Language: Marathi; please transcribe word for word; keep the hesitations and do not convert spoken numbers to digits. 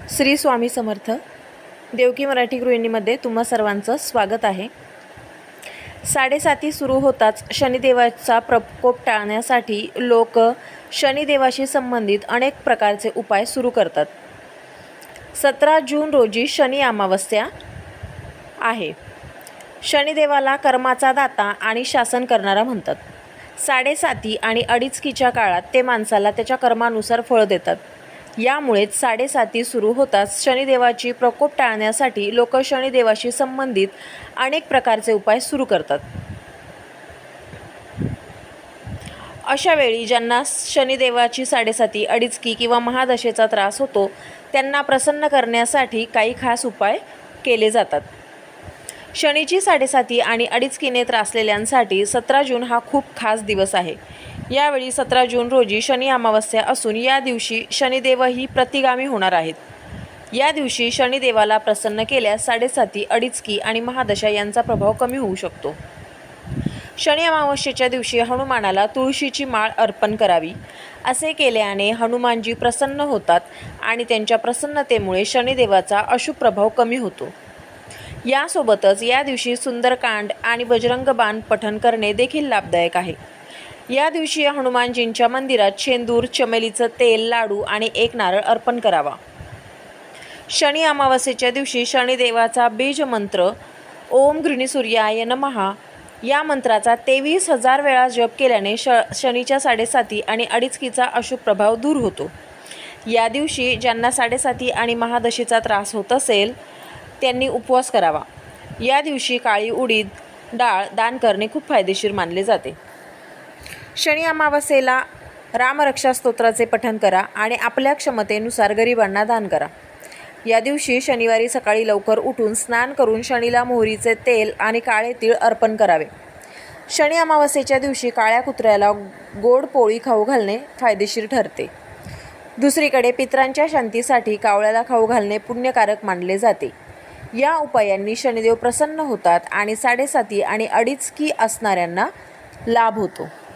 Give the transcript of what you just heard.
श्री स्वामी समर्थ. देवकी मराठी गृहिणीमध्ये तुम्हा सर्वांचं स्वागत आहे. साडेसाती सुरू होताच शनिदेवाचा प्रकोप टाळण्यासाठी लोक शनिदेवाशी संबंधित अनेक प्रकारचे उपाय सुरू करतात. सतरा जून रोजी शनी अमावस्या आहे. शनिदेवाला कर्माचा दाता आणि शासन करणारा म्हणतात. साडेसाती आणि अडीचकीच्या काळात ते माणसाला त्याच्या कर्मानुसार फळ देतात. यामुळेच साडेसाती सुरू होताच शनिदेवाची प्रकोप टाळण्यासाठी लोक शनिदेवाशी संबंधित अनेक प्रकारचे उपाय सुरू करतात. अशा वेळी ज्यांना शनिदेवाची साडेसाती, अडीचकी किंवा महादशेचा त्रास होतो त्यांना प्रसन्न करण्यासाठी काही खास उपाय केले जातात. शनीची साडेसाती आणि अडीचकीने त्रासलेल्यांसाठी सतरा जून हा खूप खास दिवस आहे. यावेळी सतरा जून रोजी शनी अमावस्या असून या दिवशी शनिदेवही प्रतिगामी होणार आहेत. या दिवशी शनिदेवाला प्रसन्न केल्यास साडेसाती, अडीचकी आणि महादशा यांचा प्रभाव कमी होऊ शकतो. शनी अमावस्येच्या दिवशी हनुमानाला तुळशीची माळ अर्पण करावी. असे केल्याने हनुमानजी प्रसन्न होतात आणि त्यांच्या प्रसन्नतेमुळे शनिदेवाचा अशुभ प्रभाव कमी होतो. यासोबतच या दिवशी सुंदरकांड आणि बजरंग बाण पठण करणे देखील लाभदायक आहे. या दिवशी हनुमानजींच्या मंदिरात शेंदूर, चमेलीचं तेल, लाडू आणि एक नारळ अर्पण करावा. शनी अमावस्येच्या दिवशी शनिदेवाचा बीज मंत्र ओम गृह्णीसूर्याय नमः या मंत्राचा तेवीस हजार वेळा जप केल्याने श शनीच्या साडेसाती आणि अडीचकीचा अशुभ प्रभाव दूर होतो. या दिवशी ज्यांना साडेसाती आणि महादशेचा त्रास होत असेल त्यांनी उपवास करावा. या दिवशी काळी उडीद डाळ दान करणे खूप फायदेशीर मानले जाते. शनी अमावस्येला रामरक्षा स्तोत्राचे पठण करा आणि आपल्या क्षमतेनुसार गरिबांना दान करा. या दिवशी शनिवारी सकाळी लवकर उठून स्नान करून शनीला मोहरीचे तेल आणि काळे तीळ अर्पण करावे. शनी अमावस्येच्या दिवशी काळ्या कुत्र्याला गोड पोळी खाऊ घालणे फायदेशीर ठरते. दुसरीकडे पितरांच्या शांतीसाठी कावळ्याला खाऊ घालणे पुण्यकारक मानले जाते. या उपायांनी शनिदेव प्रसन्न होतात आणि साडेसाती आणि अडीचकी असणाऱ्यांना लाभ होतो.